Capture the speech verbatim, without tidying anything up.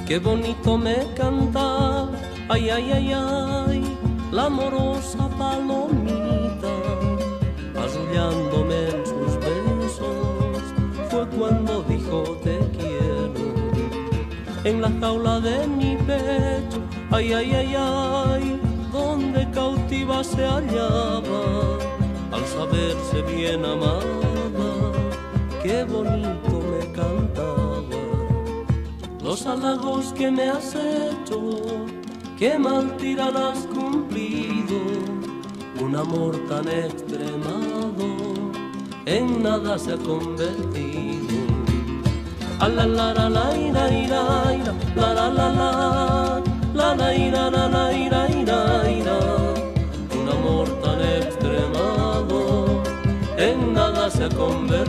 Qué bonito me cantaba, ay, ay, ay, ay, la amorosa palomita, arrullándome en sus besos, fue cuando dijo te quiero. En la jaula de mi pecho, ay, ay, ay, ay, donde cautiva se hallaba, al saberse bien amada, qué bonito me cantaba. Los halagos que me has hecho, qué mal tiran has cumplido, un amor tan extremado en nada se ha convertido. A la la la la ira ira ira, la la la la, la la ira la la ira ira ira, un amor tan extremado en nada se ha convertido.